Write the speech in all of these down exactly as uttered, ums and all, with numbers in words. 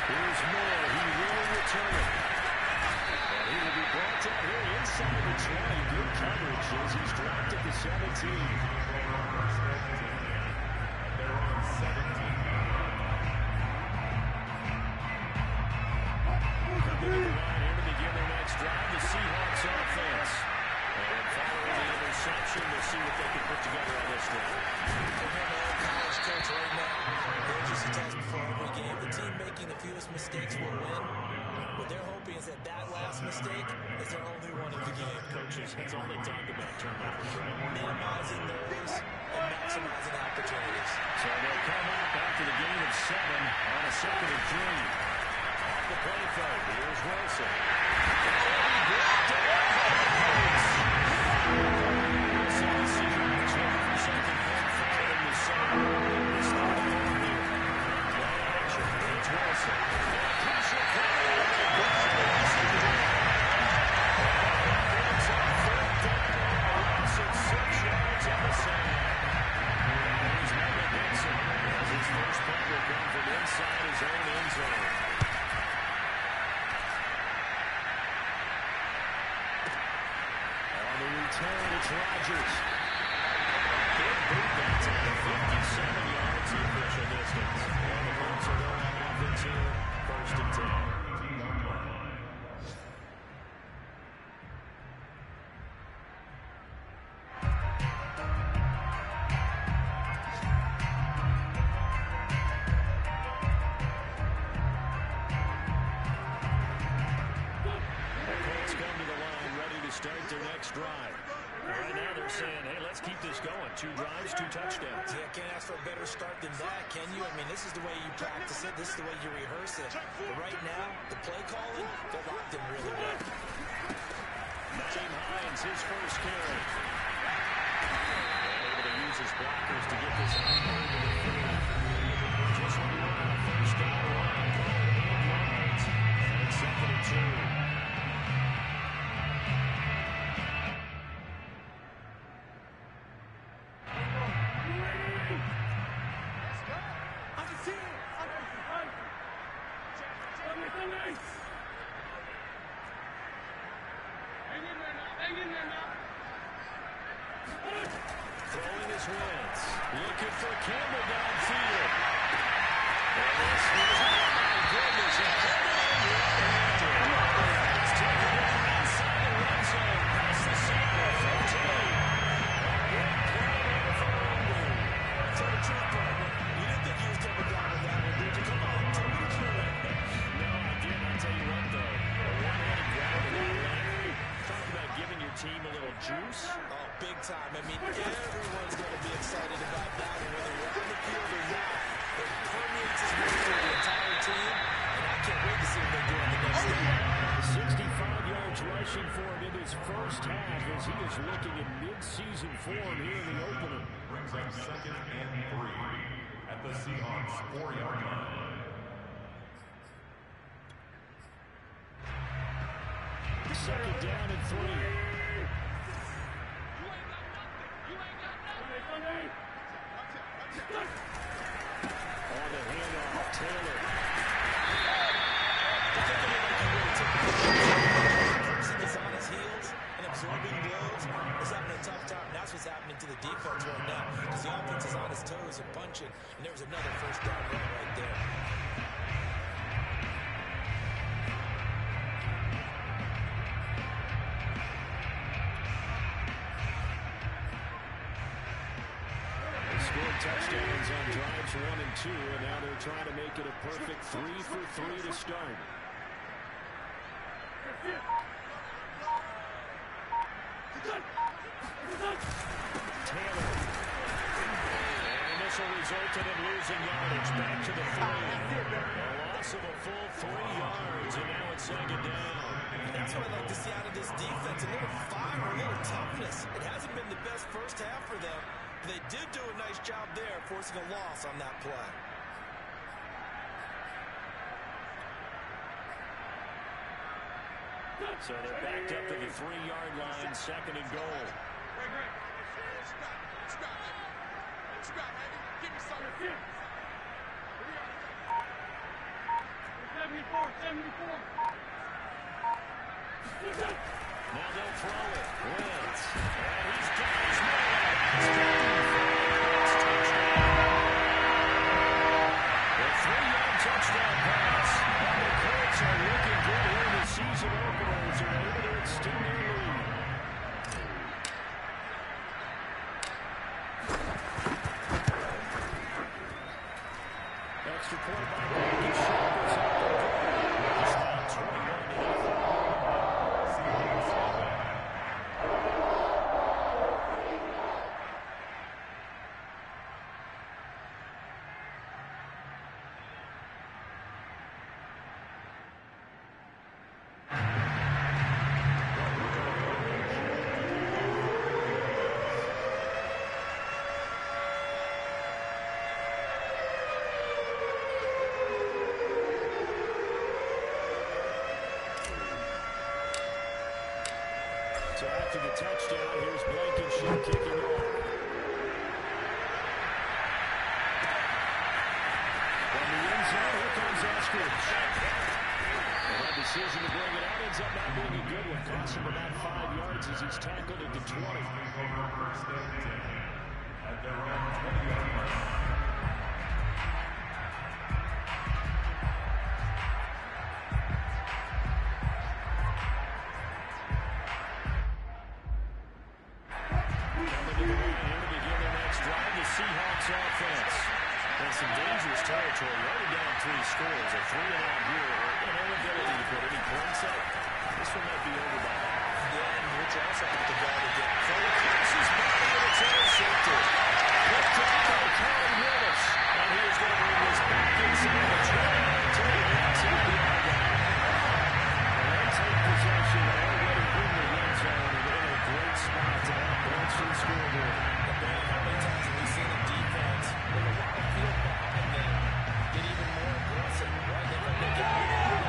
Here's Moore. He will return it. And he will be brought down here inside the twenty. Good coverage as he's dropped at the seventeen. They're on seventeen. Coming to the line here to begin their next drive, the Seahawks offense. And following the interception, we'll see what they can put together on this drive. They have an old college coach right now. Coach used to tell us before every game, the team making the fewest mistakes will win. What they're hoping is that that last mistake is their only one in the game. Coaches, that's all they talk about, turnovers, right? Minimizing those and maximizing opportunities. So they'll come up after the gain of seven on a second and three. Off the play fake, here's Wilson. Wilson, the Seahawks looking for something more following the seven. It's not over here. Play action, it's Wilson. Crucial play. It's on third down. Wilson, six yards on the seven. He's Mike Benson as his first punt will come from inside his own end zone. On the return, it's Rodgers. Good boot back to the fifty-seven yards the official distance. And the Colts are going on offense here, first and ten. Start their next drive. Right now they're saying, hey, let's keep this going. Two drives, two touchdowns. Yeah, can't ask for a better start than that, can you? I mean, this is the way you practice it. This is the way you rehearse it. But right now, the play calling, they're locked in really well. Naeem Hines, his first carry. Able to use his blockers to get this out over the field. Just when you want a first down run, eight yards. And it's second and two. Throwing his Wentz. Looking for Campbell downfield. And this is, oh my goodness, he caught it one-handed. It's taken down inside the red zone. Past the center, fifteen. Great play there for London. Tell the truth, partner. You didn't think he was coming down with that one, did you? Come on, tell me the truth. No, I did. I'll tell you what, though. A one-handed grab of that one. Talk about giving your team a little juice. Oh, big time. I mean, everyone's going to be excited about that one, whether you're on the field or not. It permeates his way through the entire team, and I can't wait to see what they do on the next game. sixty-five yards rushing for him in his first half as he is looking in mid-season form here in the opener. Brings up second and three at the Seahawks four-yard line. Second down and three. On the handoff, Taylor. Person is on his heels and absorbing blows is having a tough time. That's what's happening to the defense right now because the offense is on his toes and punching, and there was another first down run right there. Touchdowns on drives one and two, and now they're trying to make it a perfect three for three to start. Taylor. And this will result in him losing yardage back to the three. A loss of a full three yards, and now it's second down. That's what I like to see out of this defense. A little fire, a little toughness. It hasn't been the best first half for them. They did do a nice job there, forcing a loss on that play. So they're backed up to the three-yard line, second and goal. Now they'll throw it. Wentz. And he's got his man. The three-yard touchdown pass. And the Colts are looking good here in the season openers. They're able to extend their lead. Extra point by Blanky. Sharp is up there. It's now twenty-one to nothing. So after the touchdown, here's Blankenship kicking off. From the end zone, here comes Eskridge. And that decision to bring it out ends up not being a good one. Costs him about five yards as he's tackled at the twenty. At their own twenty-yard line. Seahawks offense. And some dangerous territory. Already down three scores. A three and out here. An inability to put any points up. This one might be over by now. Yeah, and Rich also have to guard again. Fully crosses body and it's intercepted. Picked up by Corey Willis. And he is going to bring this back inside the twenty. Until he gets out the yard line. And they take possession already in the red zone. And in a great spot to help launch the scoreboard. How many times have we seen a defense with a lot of field behind them get even more aggressive, right? They think they got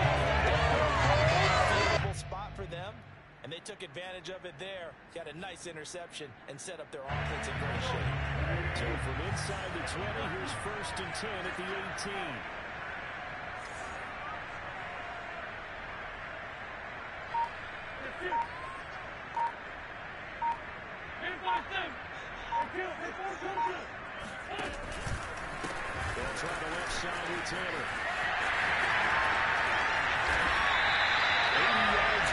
a favorable spot for them, and they took advantage of it there. Got a nice interception and set up their offense in great shape. So from inside the twenty, here's first and ten at the eighteen. They'll try the left side with Tanner. eighty yards.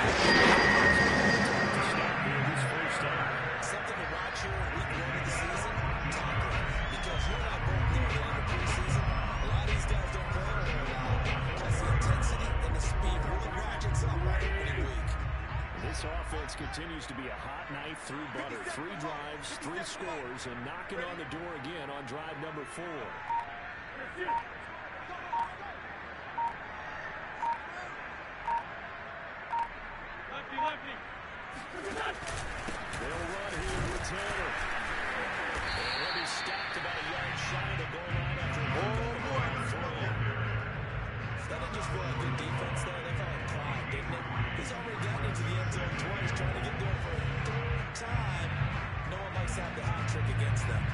Stop here this first down. Something to watch here in week one of the season, tackling. Because you're not both there in the preseason. A lot of these guys don't play a whole lot. Plus the intensity and the speed really ratchets up by opening week. This offense continues to be a hot knife through butter. Three drives, three scores, and knocking on the door again on drive number four. Lefty, lefty. They'll run here with Tanner. And he'll be stopped about a yard shy of the goal line after a oh, boy. That didn't just feel like good defense there. They felt like pride, didn't it? He's already gotten into the end zone twice, trying to get there for a third time. No one likes to have the hat trick against them.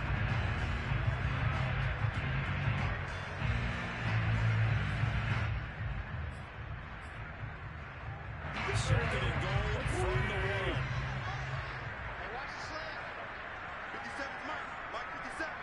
Second and goal from the one. Hey, watch the slant. fifty-seven's Mike. Mike fifty-seven.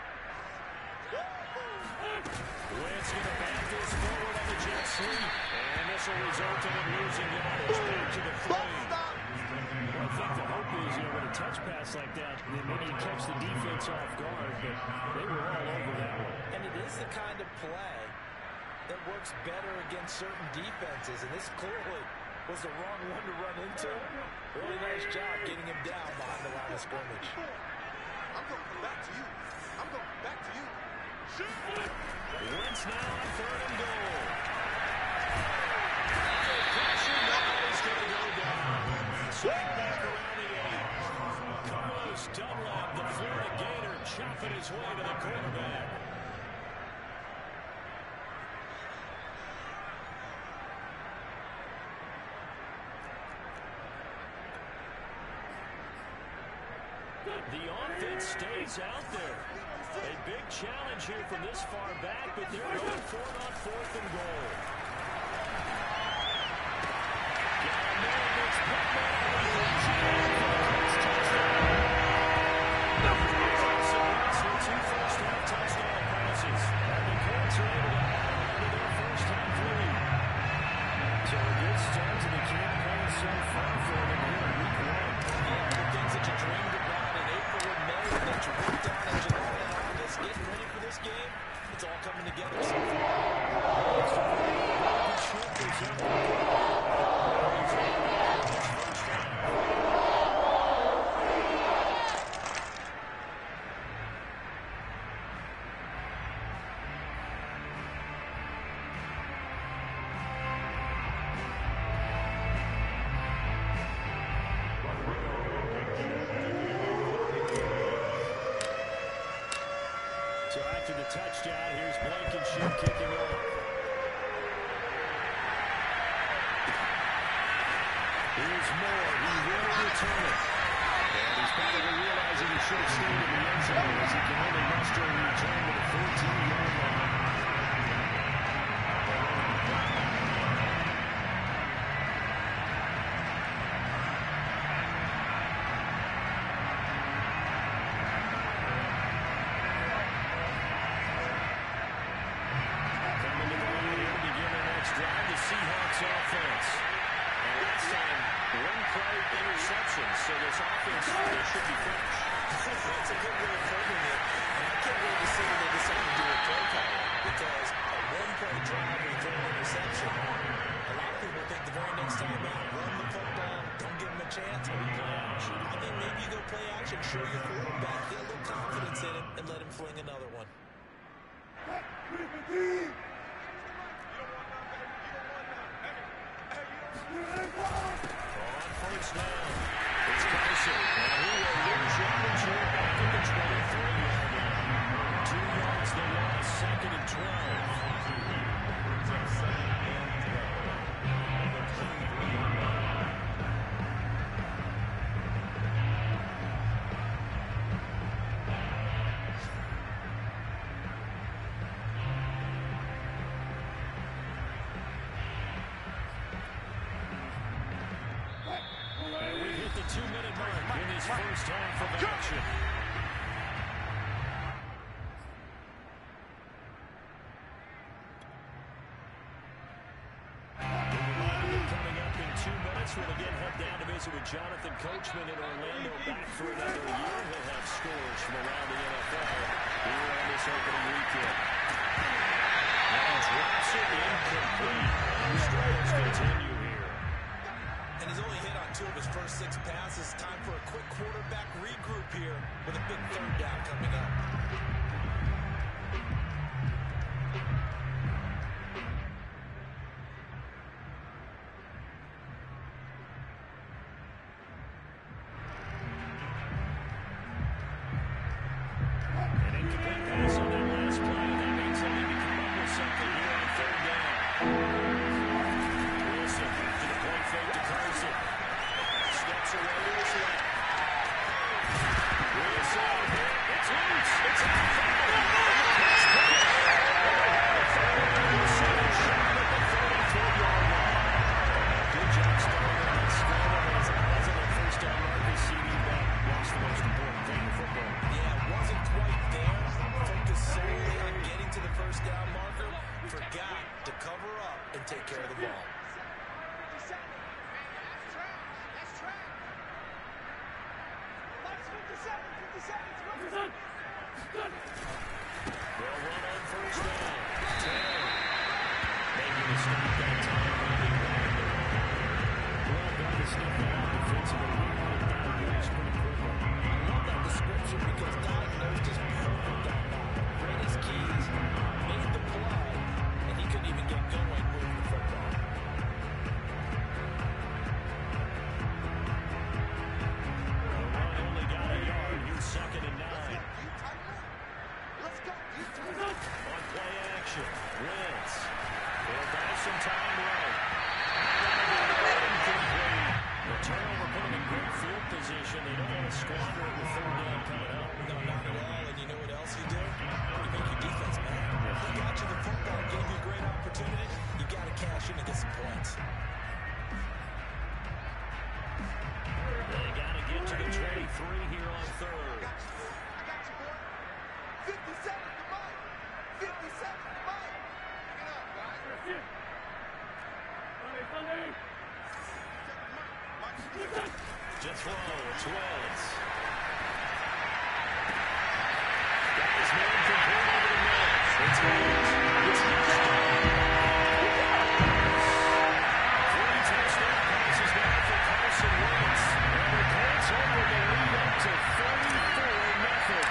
Wentz going to back this forward on the jet sweep. And this will result in him losing yardage back to the frame. Well, I think the hope is, you know, with a touch pass like that, then maybe you catch the defense off guard, but they were all over that one. And it is the kind of play that works better against certain defenses. And this clearly was the wrong one to run into. Really nice job getting him down behind the line of scrimmage. I'm going to come back to you. I'm going to come back to you. Shoot! Wentz now on third and goal. Pressure now is going to go down. Swing back around the eight. Carlos Dunlap, the Florida Gator, chopping his way to the quarterback. The offense stays out there. A big challenge here from this far back, but they're going for it on fourth and goal. So after the touchdown, here's Blankenship kicking off. Here's Moore. He will return it. And he's probably realizing he should have stayed in the end zone as he can only muster a return to the fourteen-yard line. Seahawks offense. And last time, one play interception, so this offense should be fresh. That's a good way of framing it, and I can't wait to see when they decide to do a play call, because a one-play drive and throw an interception, a lot of people think the very next time out, run the football, don't give them a chance, or we play action. I think maybe you go play action, show your quarterback, get a little confidence in him, and let him fling another one. On first down, it's Carson. And he will lose yardage here back at the twenty-three-yard line. Two yards the loss, second and twelve. Two-minute mark in his first half of action. Coming up in two minutes, we'll again head down to visit with Jonathan Coachman in Orlando, back for another year. He'll have scores from around the N F L here on this opening weekend. And drops it incomplete. The struggles continue here. And he's only hit on two of his first six passes. Time for a quick quarterback regroup here with a big third down coming up. An incomplete pass on that last play. That means they need to come up with something here on third down. Wilson to the play fake to Carson. Steps away to his left. Wilson, it's loose. It's out. Good job starting on that scramble. His eyes on that first down marker. C D back. That's the most important thing in football. Yeah, wasn't quite there. Focused solely on getting to the first down marker. Forgot to cover up and take care of the ball. They'll run on first down. Taylor making a stop that time. Well, got to step out defensively. Diagnosed pretty quickly. I love that description because diagnosed is perfect on that. Read his keys, made the play, and he couldn't even get going moving the football. The run only got a yard. Here's second and nine. On play action, Wentz. They'll buy some time right. Incomplete. The turnover put them in great field position. They don't want to squander it with third down coming up. No, not at all. And you know what else you do? You make your defense mad. They got you the football, gave you a great opportunity. You got to cash in and get some points. throw. It's Wentz. Got his man complete over the middle. It's Wentz. It's Three touchdown passes now for Carson Wentz. And the Colts over the lead up to forty-four nothing.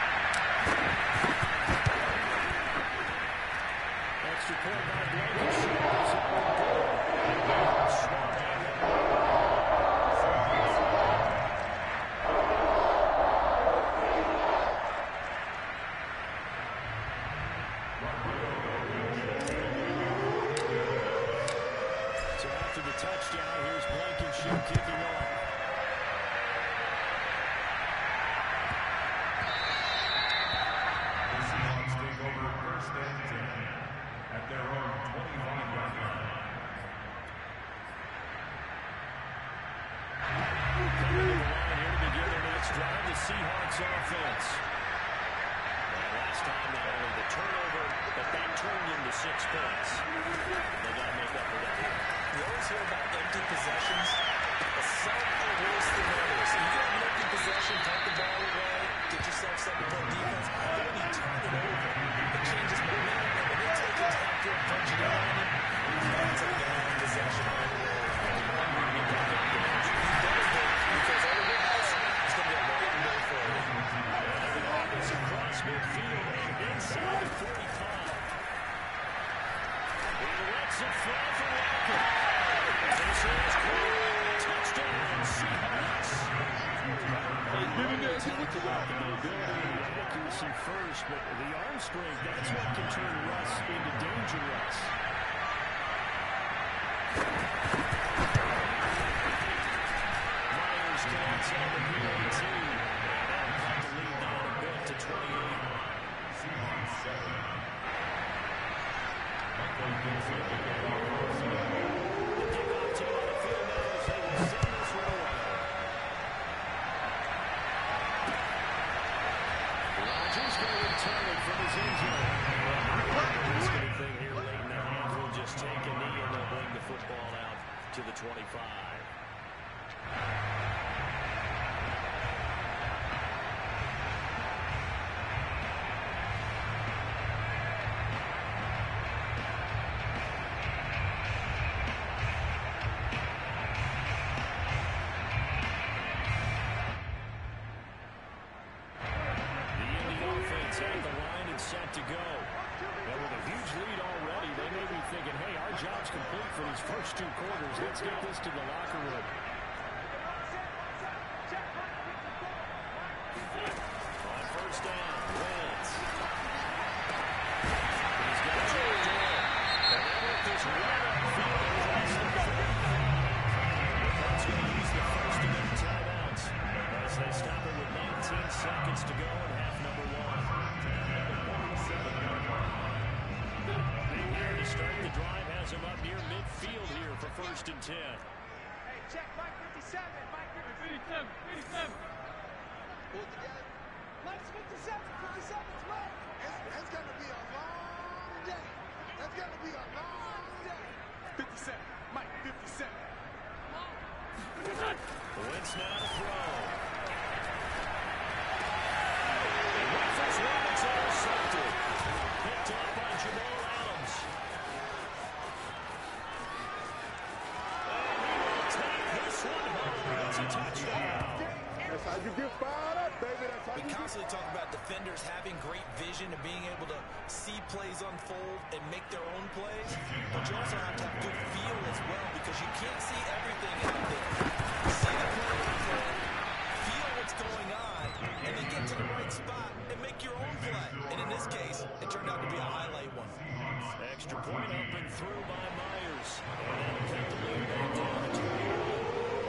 Extra point by Blankenship is up and good. Smart. So after the touchdown, here's Blankenship kicking off. The Seahawks take over first and ten at their own twenty-five yard line. Coming to the line here to begin their next drive, the Seahawks offense. And last time, not only the turnover, but that turned into six points. They got to make up for that here. You always hear about empty possessions, but some are worse than others. You get an empty possession, take the ball away, get yourself second-point defense, but when you turn it over, it changes momentum, and when they take it downfield, punch it on it, it's a bad possession all the way. You better get, because otherwise, it's going to be a long day for you. And the ball is across midfield and inside the forty-five. He lets it fly for Walker. This is caught. Touchdown, Seahawks. Maybe guys hit with the rock and the ability and accuracy first, but the arm strength, that's what can turn Russ into danger Russ. Myers connects on the P A T. And cut the lead down a bit to twenty-eight. Seahawks seven. Michael Gibson to kick off for Seattle. The kickoff team on the field now as they will send this one away. Rodgers going to return it from his end zone. Risk anything here late in the half. We'll just take a knee and they'll bring the football out to the twenty-five. At the line and set to go. And with a huge lead already, they may be thinking, hey, our job's complete for these first two quarters. Let's get this to the locker room. On first down, Wentz. He's got Joe Doyle. And they work this right upfield across the forty-five. That's going to use the first of their timeouts as they stop it with nineteen seconds to go in half number one. Here to start the drive has him up near midfield here for first and ten. Hey, check Mike fifty-seven. Mike fifty-seven. fifty-seven. Pull it together. Mike's fifty-seven. fifty-seven's left. It's, it's going to be a long day. That's going to be a long day. fifty-seven. Mike fifty-seven. Wentz now to throw. And Memphis Roberts intercepted. Picked up by Jamal Adams. And he will take this one home. It's a touchdown. That's how you get fired up, baby. That's how We you get constantly talk about defenders having great vision and being able to see plays unfold and make their own plays, but you also have to have good feel as well because you can't see everything out there. See the play unfold, feel what's going on, and then get to the right spot and make your own play. And in this case, it turned out to be a highlight one. Extra point up and through by Myers. And that'll take the lead back down to twenty-one.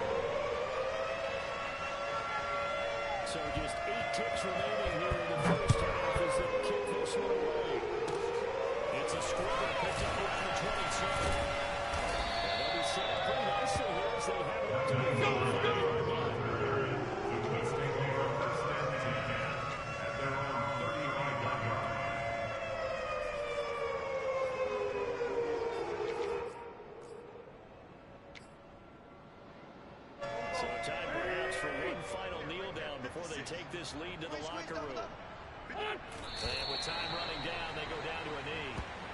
So just eight ticks remaining here in the first half as they kick this one away. It's a score picked up around the twenty-seven. And they'll be set up pretty nicely here as they have it up to the thirty-five-yard line. The Colts take over first and ten at their own thirty-five yard line. So time perhaps take this lead to the locker room. And with time running down, they go down to a knee.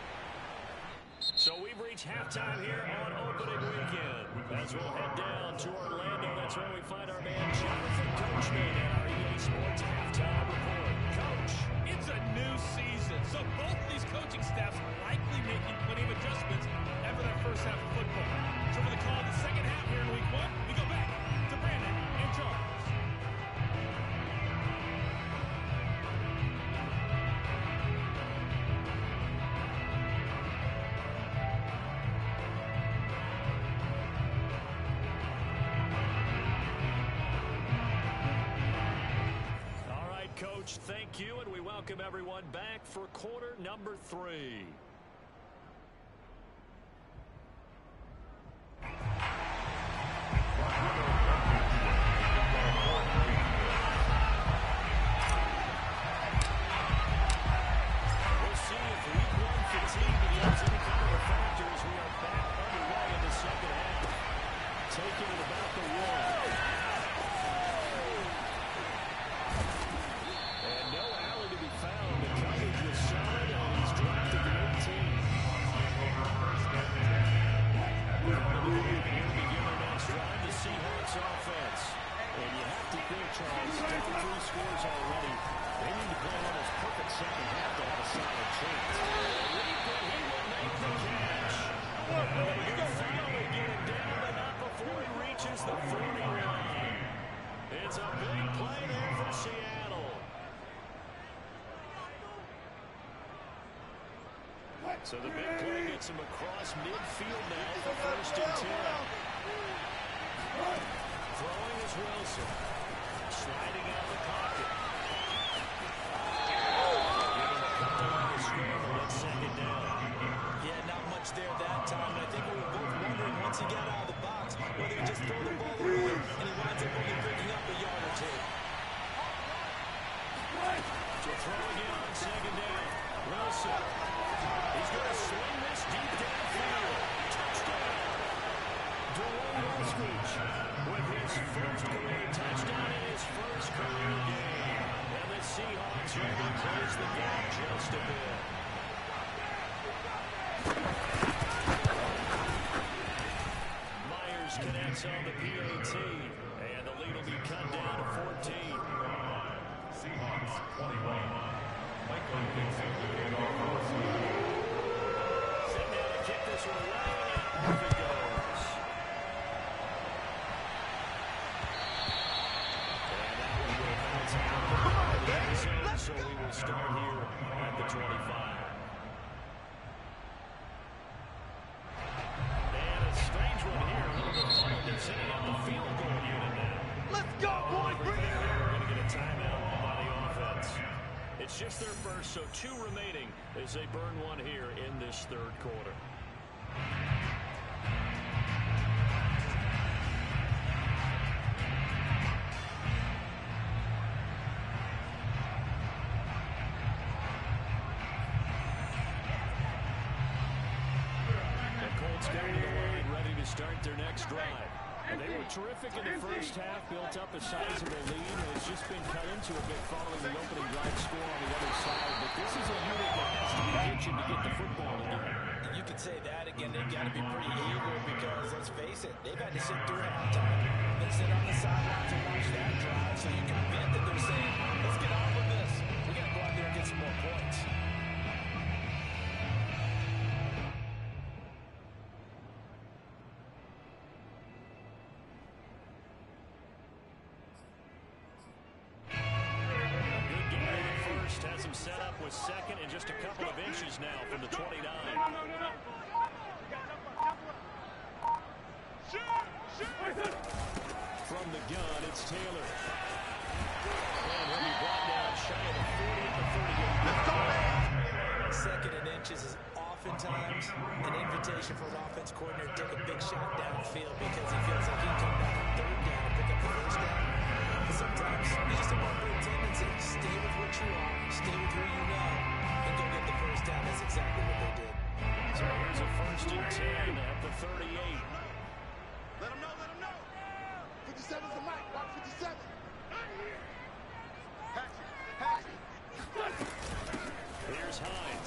So we've reached halftime here on opening weekend. As we'll head down to Orlando, that's where we find our man Jonathan Coachman at our E A Sports halftime report. Coach, it's a new season, so both of these coaching staffs likely making plenty of adjustments after that first half of football. So for the call of the second half here in week one, we go back to Brandon and Charles. Coach, thank you, and we welcome everyone back for quarter number three. We'll see if week one fatigue becomes any kind of a factor as we are back underway in the second half. Taking it about the one. Offense. And you have to think, Charles, down three scores already. They need to play almost perfect second half to have a solid chance. He will make the catch. You can finally get it down, but not before he reaches the forty line. It's a big play there for Seattle. So the big play gets him across midfield now for first and ten. Throwing is Wilson. Sliding out of the pocket. Giving a couple on the scramble at second down. Yeah, not much there that time. And I think we were both wondering once he got out of the box whether he just throw the ball away and he winds up only picking up a yard or two. So throwing it on second down. Wilson. He's going to swing this deep downfield. Touchdown. Dwayne Eskridge with his first career touchdown in his first career game. And the Seahawks are able to close the gap just a bit. Myers connects on the P A T, and the lead will be cut down to fourteen. Seahawks twenty-one. Michael Dixon leading off first. Set now to kick this one away, and off it goes. So we will start here at the twenty-five. And a strange one here. A little bit funny. They're sitting on the field goal unit now. Let's go, boys! Bring it! We're going to get a timeout by the offense. It's just their first, so two remaining as they burn one here in this third quarter. Start their next drive. And they were terrific in the first half, built up a sizable lead, and it's just been cut into a bit following the opening drive score on the other side. But this is a unit that has to be itching to get the football again. You could say that again. They've got to be pretty eager because, let's face it, they've had to sit through halftime, then sit on the sidelines and watch that drive. So you can bet that they're saying, let's get on with this. We got to go out there and get some more points. Has him set up with second and just a couple of inches now from the twenty-nine. From the gun, it's Taylor. And he'll be brought down shy of the forty at the thirty-eight. Second and inches is oftentimes an invitation for an offense coordinator to take a big shot downfield because he feels like he can come back on third down and pick up the first down. But sometimes you just don't want to bring tendency. Stay with what you are. Stay with who you know, and go get the first down. That's exactly what they did. So here's a first and ten at the thirty-eight. Let him know, let him know. fifty-seven's the mic, watch fifty-seven. Here's Hines.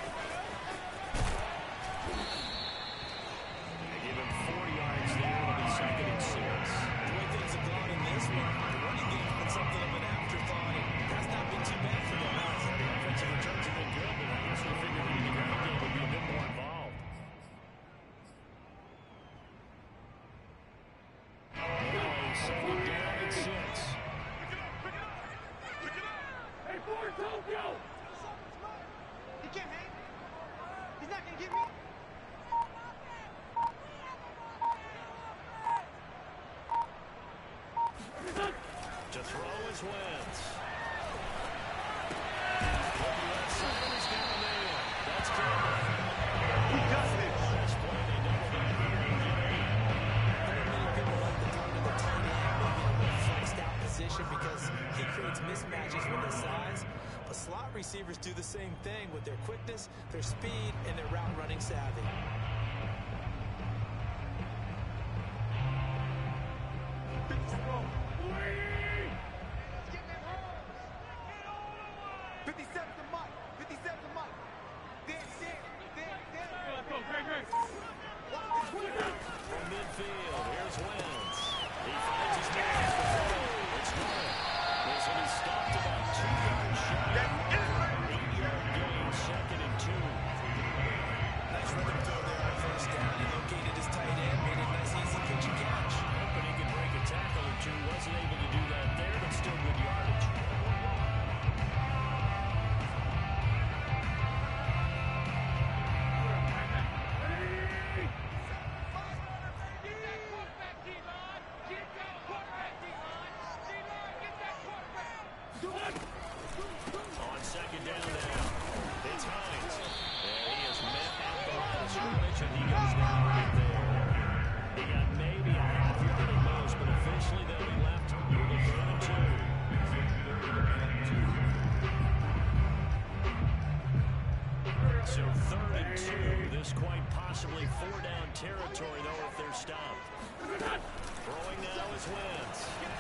They give him four yards there. It'll be second and six. The way things have gone in this one, the running game's been something of an afterthought, and that's not been too bad for them, has it? The offensive returns have been good, but I guess we figured maybe the ground game would be a bit more involved. Now, second down and six. Hey, Ford, don't go! He can't hang. He's not gonna get me. To throw is Wentz. Left side is down there. That's Campbell. He does this. Last play, they double back here and get eight. There are many people like to target the tight end, maybe in a more flexed out position because he creates mismatches with his size. But slot receivers do the same thing with their quickness, their speed, and their route running savvy. fifty-seven to Mike. fifty-seven to Mike. Dan, Dan, Dan, Dan. Let's go, Greg, Greg. From midfield, here's Wentz. He finds his man at the throw. It's Grant. This one is stopped about two yards shy. Eight-yard gain, second and two. Nice rhythm throw there on first down. He located his tight end, made a nice easy pitch and catch. Hoping he could break a tackle or two. Wasn't able to do that there, but still good yardage. On second down now, it's Hines. And he is met at the line of scrimmage, and he goes down right there. He got maybe a half yard at most, but officially they'll be left with a third and two. So third and two, this quite possibly four down territory, though, if they're stopped. Throwing now is Wentz.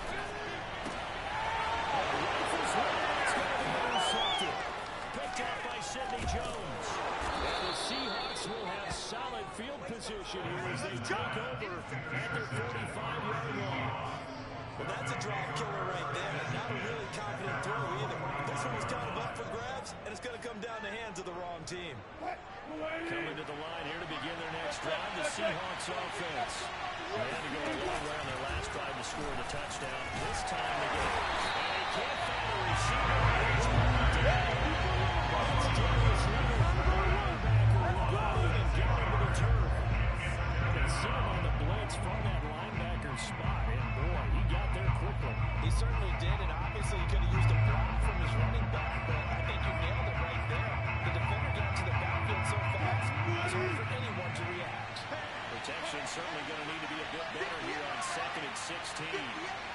Rifles one, it's going to be intercepted. Picked up by Sidney Jones. And the Seahawks will have solid field position here as they take over at their forty-five-yard line. Well, that's a drive killer right there. Not a really confident throw either. This one was kind of up for grabs, and it's going to come down the hands of the wrong team. Coming to the line here to begin their next drive, the Seahawks offense. They had to go a long way on their last drive to score the touchdown. This time they get it. And they can't find a receiver. It's brought down. It's Darius Leonard, linebacker, running and got him to the turf. They see him on the blitz from that linebacker spot, and boy, he got there quickly. He certainly did, and obviously he could have used a block from his running back, but I think you nailed it right there. The defender got to the backfield so fast, it was hard for anyone to react. Protection certainly going to need to be a bit better here on second and sixteen.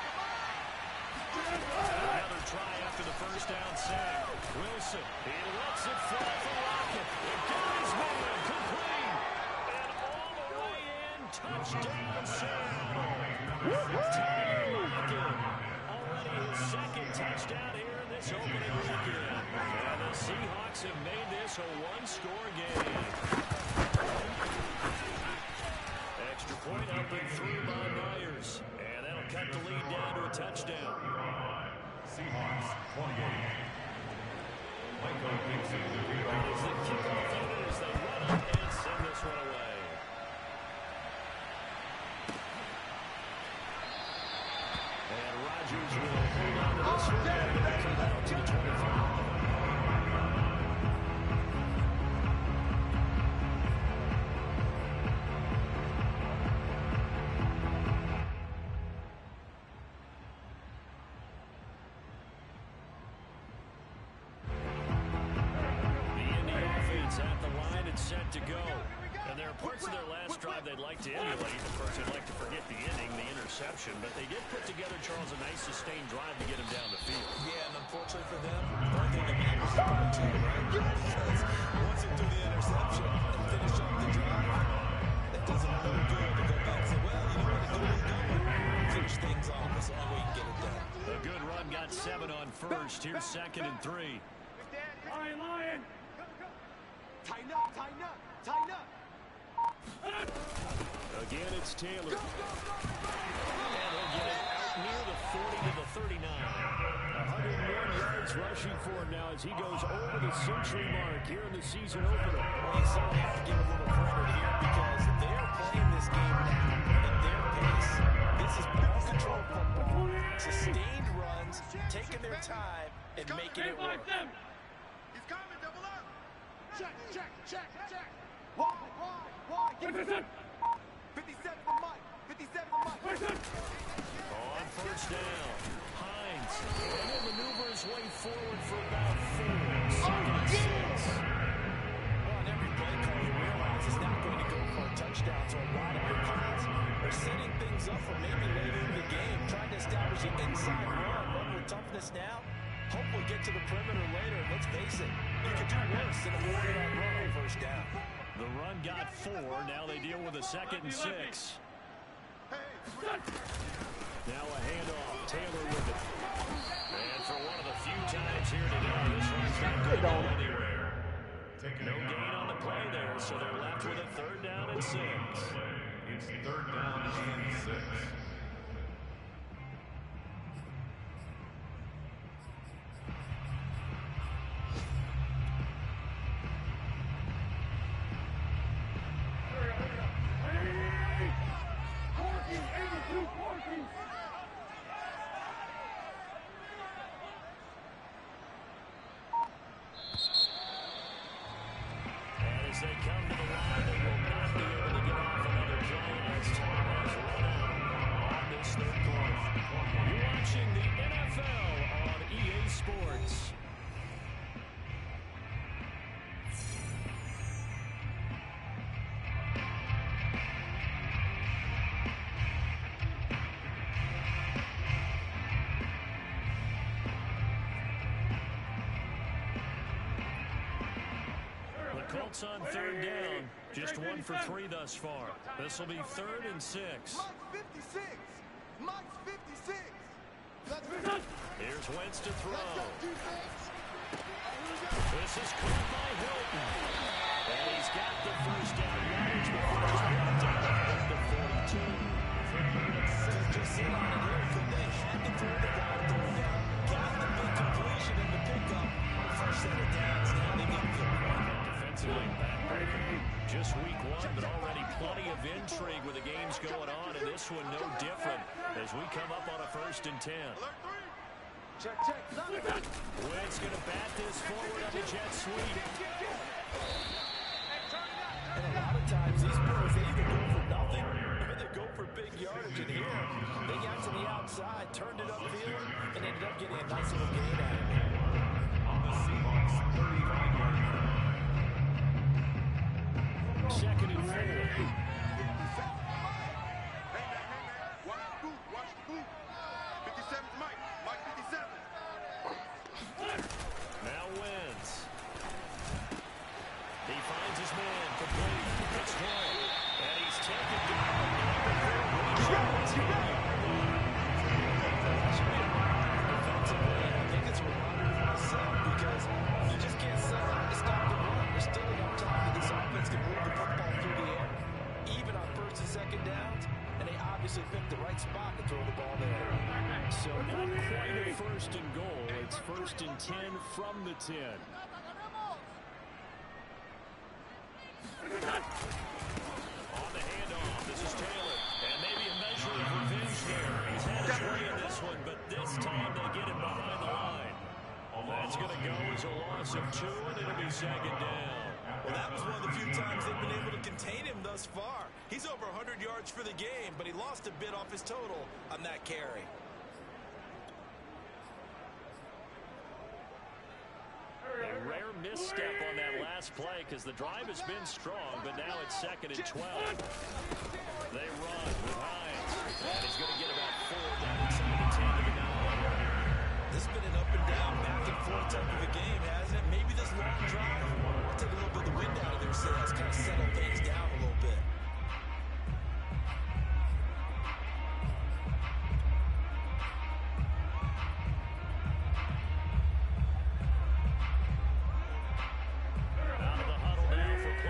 Another try after the first down sack. Wilson, he lets it fly for Rocket. It got his man complete. And all the way in, touchdown Seattle. Tyler Lockett, already his second touchdown here in this opening weekend. And the Seahawks have made this a one-score game. Extra point up and through by Myers. And that'll cut the lead down to a touchdown. Seahawks, twenty-eight. Michael Dixon, As the kickoff unit as they run up and send this one away. And Rodgers will hold on to this one and come out to the twenty-five. Set to go. And there are parts of their last drive they'd like to emulate. Of course, they'd like to forget the inning, the interception, but they did put together, Charles, a nice sustained drive to get him down the field. Yeah, and unfortunately for them, I think the man was part two, right? Because once it threw the interception and finished off the drive, that doesn't no good to go back and say, well, you know what, it's doing, doing. Finish things off. That's the only way you can get it done. A good run got seven on first. Here's second and three. Lion, Lion. Tighten up, tighten up, tighten up. Again, it's Taylor. And he'll get it out near the forty to the thirty-nine. one hundred one yards rushing for him now as he goes over the century mark here in the season opener. Well, you certainly have to give a little credit here because they're playing this game now at their pace. This is ball control football. Sustained runs, taking their time, and making it work. He's coming, double up. Check, check, check, check. Why, why, why? Get it. fifty-seven for Mike. fifty-seven for Mike. On first down, Hines. And he'll maneuver his way forward for about four. Second and six. Well, on every play call, you realize it's not going to go for a touchdown, so a lot of your calls are setting things up for maybe later in the game, trying to establish an inside run, run with toughness now. Hopefully get to the perimeter later. And let's face it, you could do worse than a four-yard run on first down. The run got four. Now they deal with a second and six. Now a handoff. Taylor with it. And for one of the few times here today, this one's not going to go anywhere. No gain on the play there, so they're left with a third down and six. It's third down and six. And as they come to the line, they will not be able to get off another drive as time has run out on this third quarter. You're watching the N F L on E A Sports. Colts on third down. Just one for three thus far. This will be third and six. Mike's fifty-six. Mike's fifty-six. Let's Here's Wentz to throw. Let's go, defense. This is caught by Hilton. And he's got the first down yardage before he's brought down at the forty-two. Just sit on it here, could they? Had to throw the ball, throw it down, got the big completion in the pickup. First set of downs, now they get the Defensively backbreaker. Just week one, but already plenty of intrigue with the games going on, and this one no different as we come up on a first and ten. Check, check. Wentz going to bat this forward on the jet sweep. And a lot of times these players, they either go for nothing or they go for big yardage. And here, they got to the outside, turned it upfield, and ended up getting a nice little gain out of it. On the Seahawks, thirty-five yard line. Second and four. Hey, man, hey, man. Watch the boot, watch the boot. fifty-seven's Mike. Mike fifty-seven. Now Wentz. He finds his man complete. It's Hill. And he's taken down. Defensively, I think it's a reminder for myself because you just can't set out to stop the run. There's still enough time that this offense can move the football through the air, even on first and second downs, and they obviously picked the right spot to throw the ball there. So not quite a first and goal. It's first and ten from the ten. On the handoff, this is Taylor. And maybe a measure of revenge there. He's had his way in this one, but this time they get him behind the line. That's going to go as a loss of two, and it'll be second down. Well, that was one of the few times they've been able to contain him thus far. He's over one hundred yards for the game, but he lost a bit off his total on that carry. A rare misstep on that last play because the drive has been strong, but now it's second and twelve. They run with Hines, and he's going to get about four down inside the ten to the nine. This has been an up and down, back and forth type of a game, hasn't it? Maybe this long drive will take a little bit of the wind out of their sails, kind of settle things down a little bit.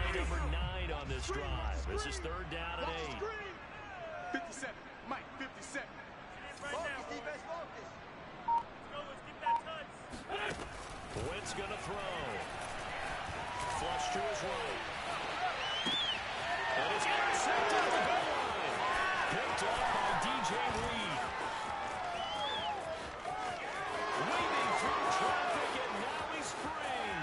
play number nine on this drive. This is third down and eight. fifty-seven. Mike, fifty-seven. Focus, defense, focus. Let's go, let's get that touch. Wentz going to throw. Flush to his right. And it's intercepted at the goal line. Picked up by D J Reed. Weaving through traffic, and now he's free.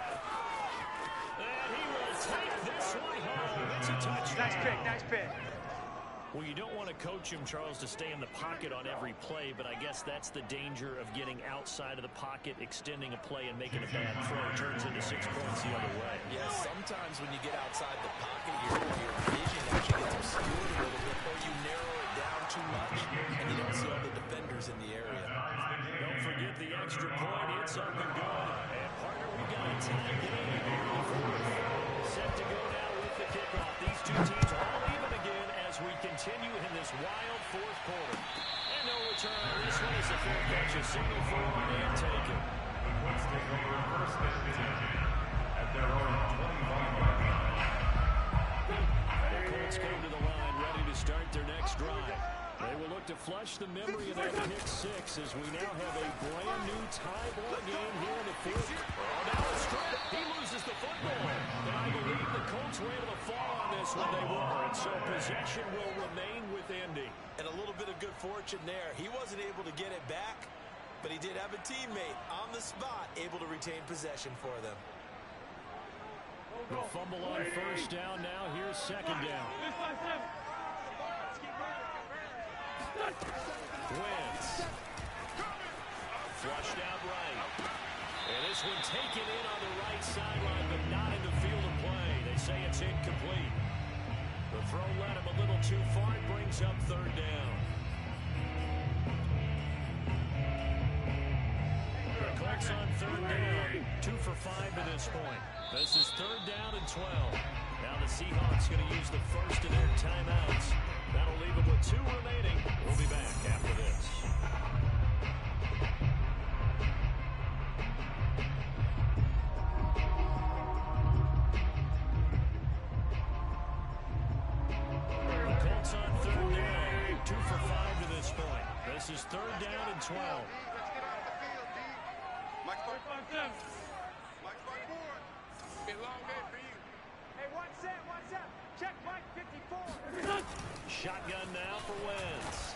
And he will take this one home. It's a touchdown. Nice pick, nice pick. Well, you don't want to coach him, Charles, to stay in the pocket on every play, but I guess that's the danger of getting outside of the pocket, extending a play, and making a bad throw. Turns into six points the other way. Yeah, sometimes when you get outside the pocket, your, your vision actually gets obscured a little bit, or you narrow it down too much, and you don't see all the defenders in the area. Don't forget the extra point. It's up and good. And, partner, we got a tie game here in the fourth. Set to go now with the kickoff. These two teams are all even again as we continue in this wild fourth quarter. And no return on this one as the fair catch is single for one and taken. The Colts take over first and ten at their own twenty-five yard line. The Colts come to the line ready to start their next drive. They will look to flush the memory of that pick six as we now have a brand new tie ball game here in the fourth. Oh, now a strip. He loses the football. And I believe the Colts were able to fall on this when they were. And so possession will remain with Indy. And a little bit of good fortune there. He wasn't able to get it back, but he did have a teammate on the spot able to retain possession for them. The fumble on first down now. Here's second down. Wentz. Flushed out right. And this one taken in on the right sideline, but not in the field of play. They say it's incomplete. The throw led him a little too far. It brings up third down. The Colts on third down. Two for five at this point. This is third down and twelve. Now the Seahawks going to use the first of their timeouts. That'll leave them with two remaining. We'll be back after this. The Colts on third down. Two for five to this point. This is third down and twelve. Let's get off the field, D. Mike, start five, seven. Mike, start four. Be a long day for you. Hey, one set, one set. Check Mike fifty-four. Shotgun now for Wentz.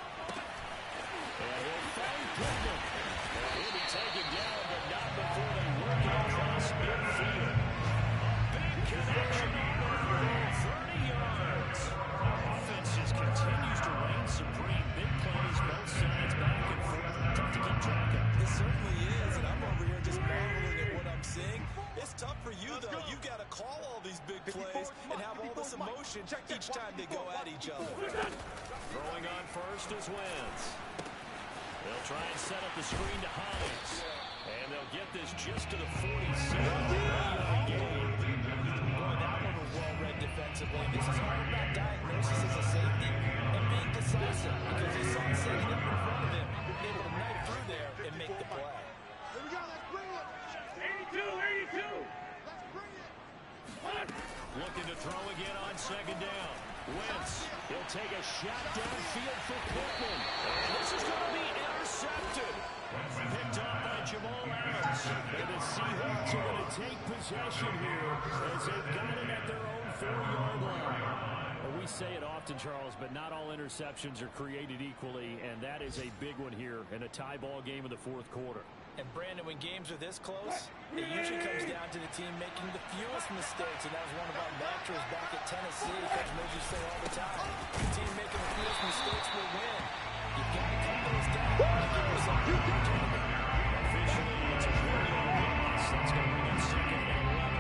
And he'll find Goodman. And he'll be taken down, but not before they work it across midfield. A big connection on the throw, thirty yards. Offense just continues to reign supreme. Big plays, both sides, back and forth. Tough to keep track of. It certainly is, and I'm over here just marveling at what I'm seeing. It's tough for you, though. You've got to call all these big plays and have all this emotion each time they go at each other. Throwing on first is Wentz. They'll try and set up the screen to Hines. And they'll get this just to the forty-seven. Game. Boy, that one was well read defensively. This is all about diagnosis as a safety and being decisive because he saw it setting up in front of him, able to knife through there and make the play. Here we go, let's bring it. eighty-two, eighty-two. Let's bring it. Looking to throw again on second down. Wentz, he'll take a shot downfield for Pittman. And this is going to be intercepted. Picked up by Jamal Adams. And the Seahawks are going to take possession here as they've got it at their own four-yard line. Well, we say it often, Charles, but not all interceptions are created equally, and that is a big one here in a tie ball game in the fourth quarter. And Brandon, when games are this close, it usually comes down to the team making the fewest mistakes, and that was one of our mantras back at Tennessee. Coach Mosey say all the time, the team making the fewest mistakes will win. You've got to cut those down and give yourself the opportunity. Officially, it's a one-yard loss. That's going to bring up second and eleven.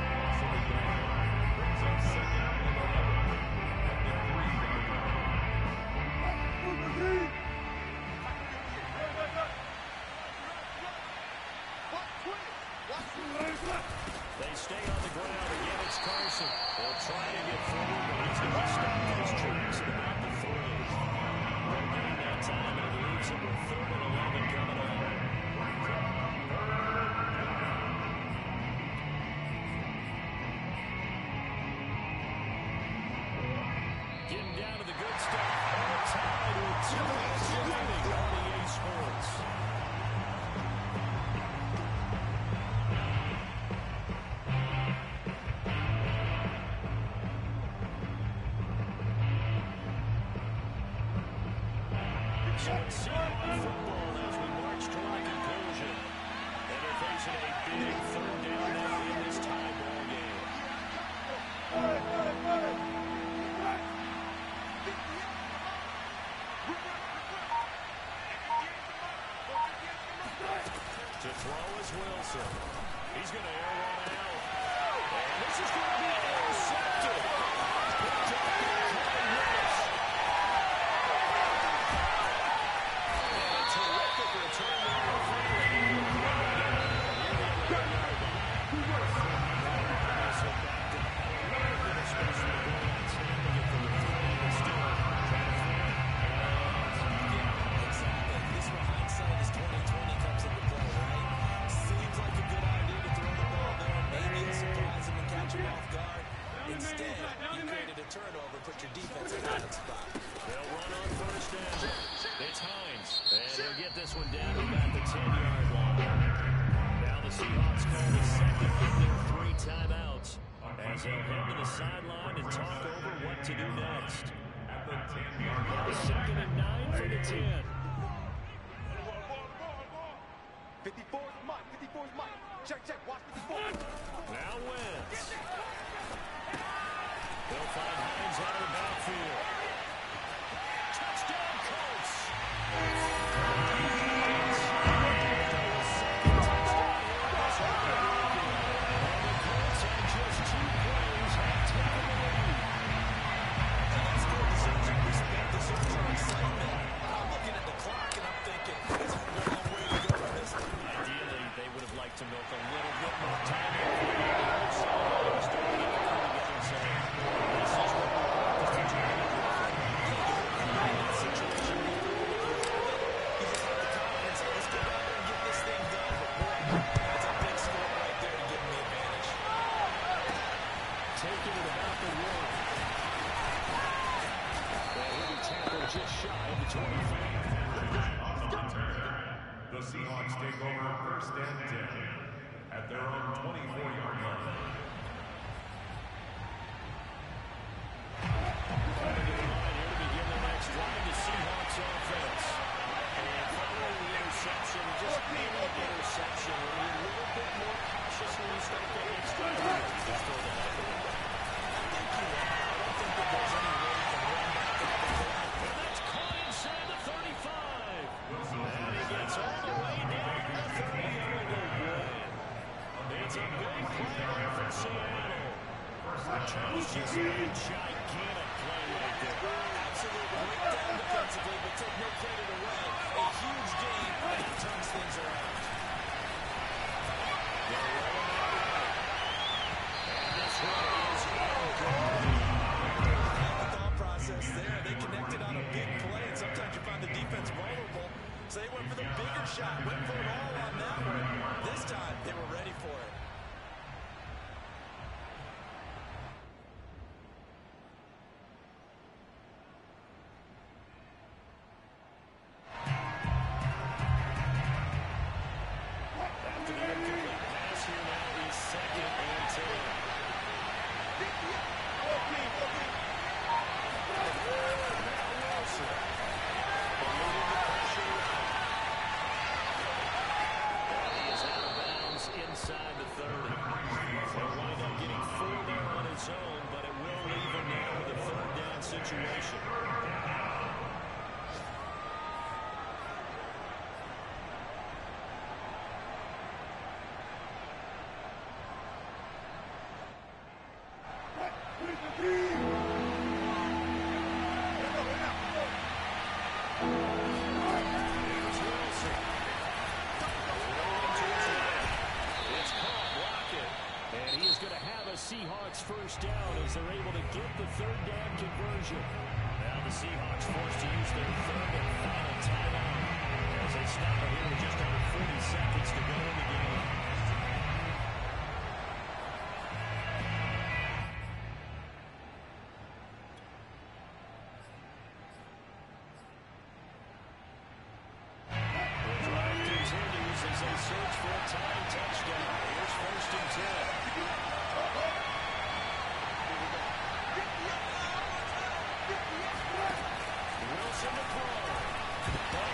Brings up second and eleven at the three-yard line. They stay on the ground. Again, it's Carson. They'll try to get forward, but he's going to be stopped in his tracks at about the three. No gain that time, and it leaves him with third and eleven coming up. on Seahawks football as we march toward a conclusion. And they're facing a big third down now in this tie ball game. To throw is Wilson. He's going to air one out. And this is going to be intercepted. Picked up by Kevin Willis. And a terrific return there. Turnover, put your defense in that spot. They'll run on first down. It's Hines. And they'll get this one down to about the ten-yard line. Now the Seahawks call the second of their three timeouts as they'll head to the sideline and talk over what to do next. At the ten-yard line. Second and nine for the ten. fifty-four is Mike. fifty-four is Mike. Check, check. Watch fifty-four. Now Wentz. They'll find Hines out of the backfield. Touchdown, Colts. Second touchdown here in this one. And the Colts in just two plays have taken the lead. That's good. The surgeon respect the surgeon excitement. I'm looking at the clock and I'm thinking, it's a long way to go for this one. Ideally, they would have liked to milk a little bit more time. So they're starting to come together and say, this is what we want to do. That situation, you just have the confidence. Let's go out there and get this thing done. But boy, that's a big score right there to give them the advantage. Taking it about the one. And he'll be tackled just shy of the twenty-five. On the return, the Seahawks take over first and ten at their own twenty-four-yard line. Coming in line here to begin the next drive, the Seahawks offense. And following the interception, just any interception, we're a little bit more cautious when you start getting extra yards. Just throw the ball away. I think you are. I don't think that there's any way you can run back up the line. And that's caught inside the thirty-five. And he gets all the way down to the thirty-yard line. It's a big play from Seattle. Charles just had a gigantic play right there. Absolutely breakdown defensively, but take no credit away. A huge game that turns things around. They're rolling out right. And this one is out. The thought process there, they connected on a big play, and sometimes you find the defense vulnerable. So they went for the bigger shot, went for it all on that one. This time, they were ready for it. After the incomplete pass here now is second and ten. Now Wilson. Eluding the pressure right. And he is out of bounds inside the thirty. He'll wind up getting four there on his own, but it will leave him now with a third down situation. Here's Wilson. Rolling to his right. It's caught, block it. And he is going to have a Seahawks first down as they're able to get the third down conversion. Now the Seahawks forced to use their third and final timeout as they stop it here with just under forty seconds to go in the game. The drive continues as they search for a tying touchdown. Here's first and ten. Wilson to throw. Ball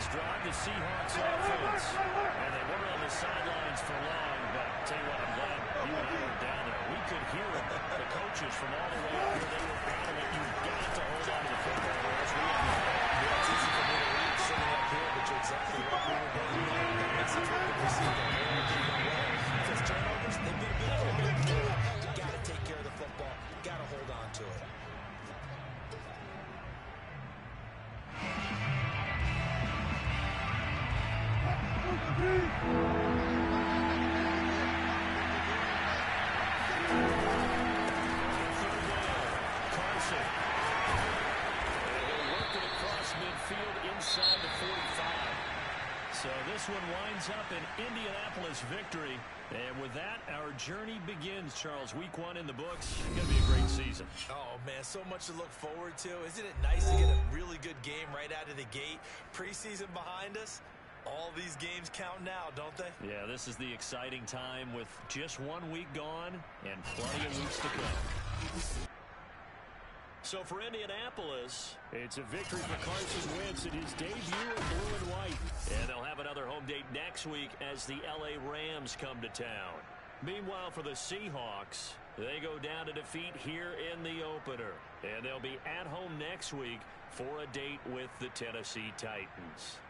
drive the Seahawks offense. And they weren't on the sidelines for long, but I'll tell you what, I'm glad you and I were down there. We could hear them, the coaches from all the way up here. They were battling. You've got to hold on to the football, or else we have no. Yeah, it's easy for me to read sitting up here, but you're exactly right. We were getting that message from the receiver. Because turnovers, they've been good for a bit. You got to take care of the football. You got to hold on to it. Inside the forty-five. So this one winds up an Indianapolis victory. And with that, our journey begins, Charles. Week one in the books. Going to be a great season. Oh, man, so much to look forward to. Isn't it nice to get a really good game right out of the gate? Preseason behind us. All these games count now, don't they? Yeah, this is the exciting time with just one week gone and plenty of weeks to come. So for Indianapolis, it's a victory for Carson Wentz in his debut in blue and white. And they'll have another home date next week as the L A Rams come to town. Meanwhile, for the Seahawks, they go down to defeat here in the opener. And they'll be at home next week for a date with the Tennessee Titans.